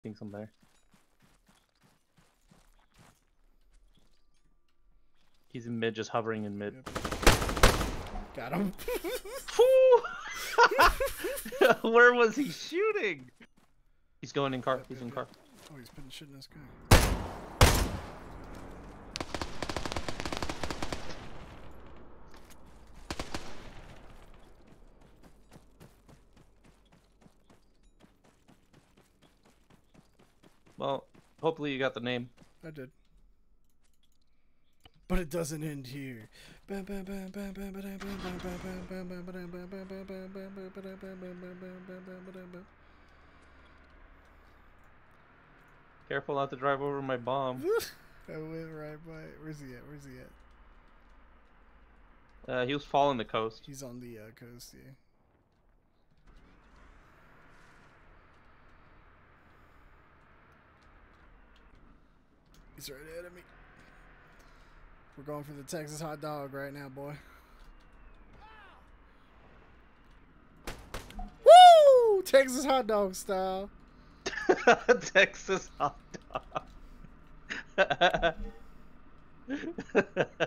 think I'm there. He's in mid, just hovering in mid. Yep. Got him. Where was he shooting? He's going in car. Yep, He's yep, in yep. car. Oh, he's putting shit in his car. Well, hopefully you got the name. I did. But it doesn't end here. Careful not to drive over my bomb. I went right by it. Where's he at? Where's he at? He was following the coast. He's on the coast, yeah. He's right ahead of me. We're going for the Texas hot dog right now, boy. Woo! Texas hot dog style. Texas hot dog.